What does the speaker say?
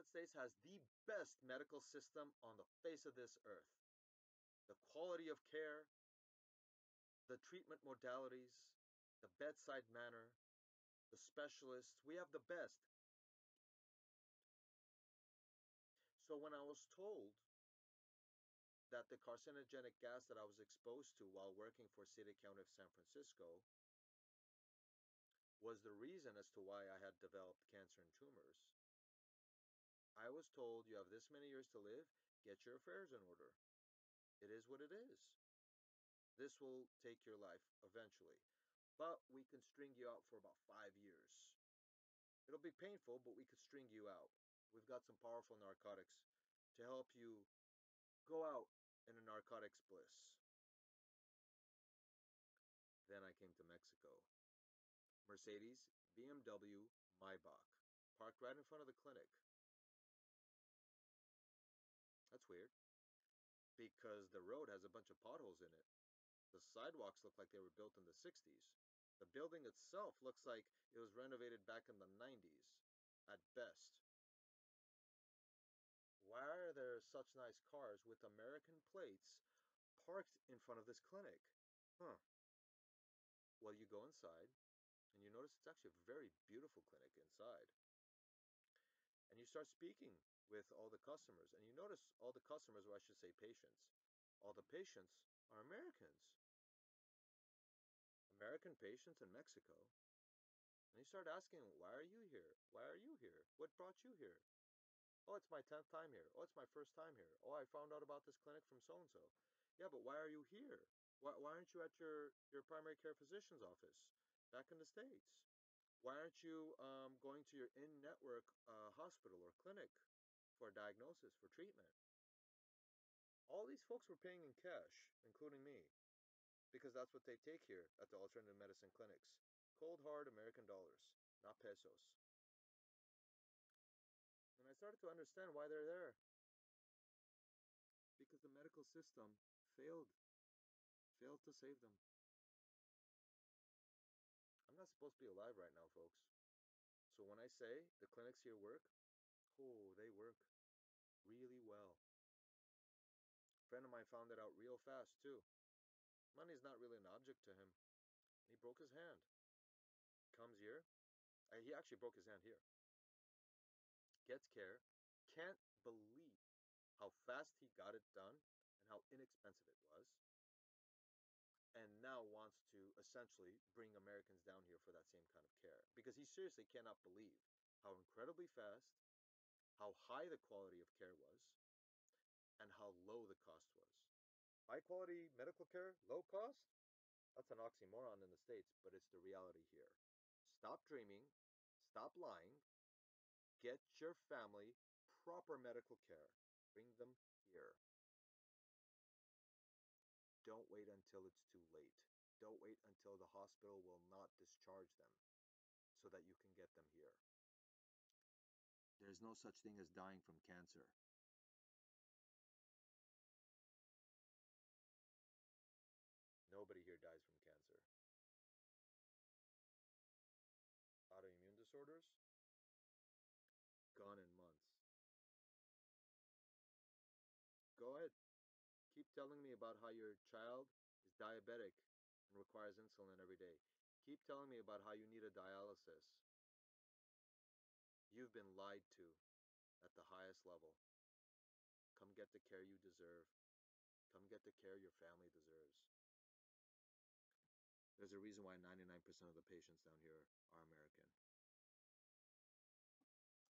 United States has the best medical system on the face of this earth. The quality of care, the treatment modalities, the bedside manner, the specialists, we have the best. So when I was told that the carcinogenic gas that I was exposed to while working for City County of San Francisco was the reason as to why I had developed cancer and tumors, I was told you have this many years to live, get your affairs in order. It is what it is. This will take your life eventually, but we can string you out for about 5 years. It'll be painful, but we could string you out. We've got some powerful narcotics to help you go out in a narcotics bliss. Then I came to Mexico. Mercedes, BMW, Maybach, parked right in front of the clinic. That's weird, because the road has a bunch of potholes in it. The sidewalks look like they were built in the 60s. The building itself looks like it was renovated back in the 90s, at best. Why are there such nice cars with American plates parked in front of this clinic? Huh. Well, you go inside, and you notice it's actually a very beautiful clinic inside. And you start speaking with all the customers, and you notice all the customers, or I should say patients, all the patients are Americans. American patients in Mexico. And you start asking, why are you here? Why are you here? What brought you here? Oh, it's my 10th time here. Oh, it's my first time here. Oh, I found out about this clinic from so-and-so. Yeah, but why are you here? Why aren't you at your primary care physician's office back in the States? Why aren't you going to your in-network hospital or clinic for a diagnosis, for treatment? All these folks were paying in cash, including me, because that's what they take here at the alternative medicine clinics. Cold hard American dollars, not pesos. And I started to understand why they're there. Because the medical system failed to save them. I'm not supposed to be alive right now, folks. So when I say the clinics here work, oh, they work really well. A friend of mine found it out real fast, too. Money's not really an object to him. And he broke his hand. Comes here. He actually broke his hand here. Gets care. Can't believe how fast he got it done and how inexpensive it was. And now wants to essentially bring Americans down here for that same kind of care. Because he seriously cannot believe how incredibly fast, how high the quality of care was, and how low the cost was. High quality medical care, low cost? That's an oxymoron in the States, but it's the reality here. Stop dreaming, stop lying, get your family proper medical care. Bring them here. Don't wait until it's too late. Don't wait until the hospital will not discharge them so that you can get them here. There's no such thing as dying from cancer. Nobody here dies from cancer. Autoimmune disorders? Gone in months. Go ahead. Keep telling me about how your child is diabetic and requires insulin every day. Keep telling me about how you need a dialysis. You've been lied to at the highest level. Come get the care you deserve. Come get the care your family deserves. There's a reason why 99% of the patients down here are American.